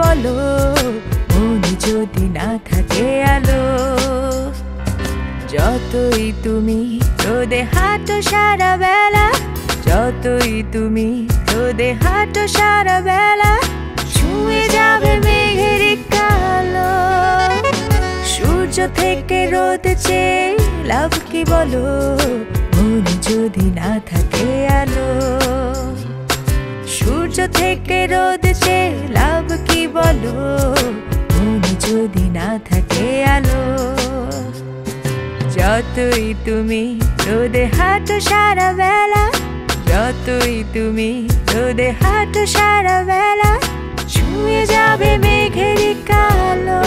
বলো মনে যদি না থাকে আলো। যতই তুমি রোদে হাঁটো সারা বেলা, যতই তুমি রোদে হাঁটো সারা বেলা, ছুঁয়ে যাবে মেঘের কালো। সূর্য থেকে রোদ চেয়ে লাভ কি বলো মনে যদি না থাকে আলো। সূর্য থেকে রোদ চেয়ে লাভ কি বলো মনে যদি না থাকে আলো। যতই তুমি রোদে হাঁটো সারা বেলা, যতই তুমি রোদে হাঁটো সারা বেলা, ছুঁয়ে যাবে মেঘের কালো।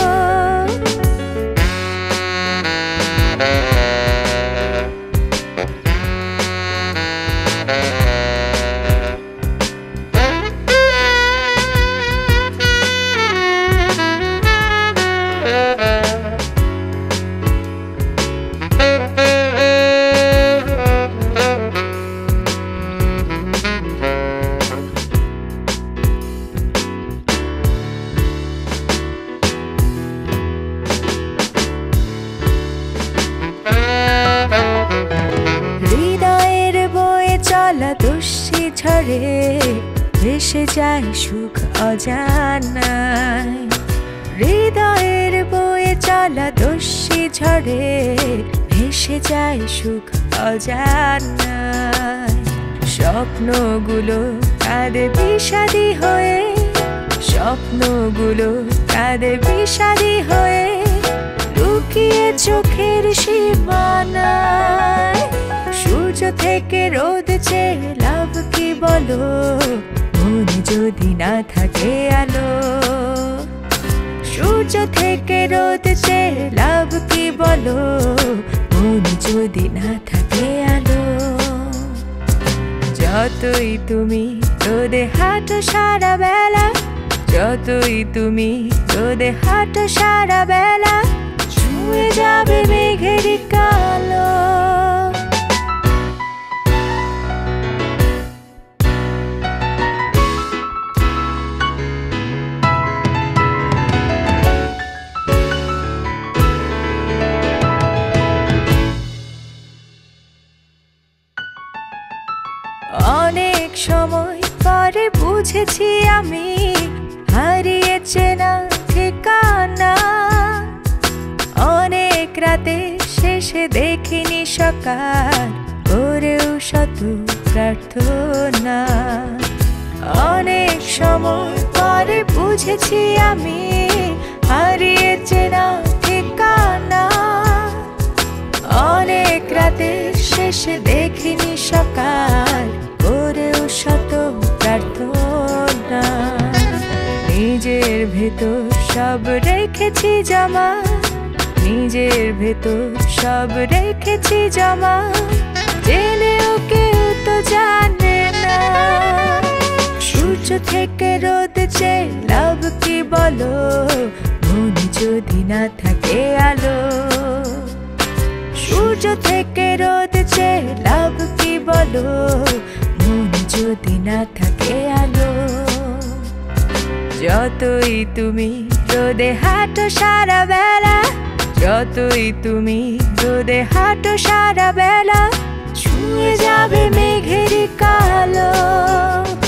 দস্যি ঝড়ে ভেসে যায় সুখ অজানায়। হৃদয়ের বয়ে চলা দস্যি ঝড়ে ভেসে যায় সুখ অজানায়। স্বপ্নগুলো কাঁদে বিষাদী হয়ে, স্বপ্নগুলো কাঁদে বিষাদী হয়ে, লুকিয়ে চোখের সীমানায়। সূর্য থেকে রোদ চেয়ে লাভ কি বলো মনে যদি না থাকে আলো। সূর্য থেকে রোদ চেয়ে লাভ কি বলো মনে যদি না থাকে আলো। যতই তুমি রোদে হাঁটো সারা বেলা, যতই তুমি রোদে হাঁটো সারা বেলা, ছুঁয়ে যাবে মেঘের কালো। অনেক সময় পরে বুঝেছি আমি হারিয়েছে না ঠিকানা। অনেক রাতে শেষে দেখিনি সকাল করেও শত প্রার্থনা। অনেক সময় পরে বুঝেছি আমি হারিয়েছে না ঠিকানা। অনেক রাতে শেষে দেখিনি সকাল করেও শত প্রার্থনা। নিজের ভেতর সব রেখেছি জমা, নিজের ভেতর সব রেখেছি জমা, জেনেও কেউ তো জানে না। সূর্য থেকে রোদ চেয়ে লাভ কি বলো মনে যদি না থাকে আলো। সূর্য থেকে রোদ চেয়ে লাভ কি বলো মনে যদি না থাকে আলো। যতই তুমি রোদে হাঁটো সারা বেলা, যতই তুমি রোদে হাঁটো সারা বেলা, ছুঁয়ে যাবে মেঘের কালো।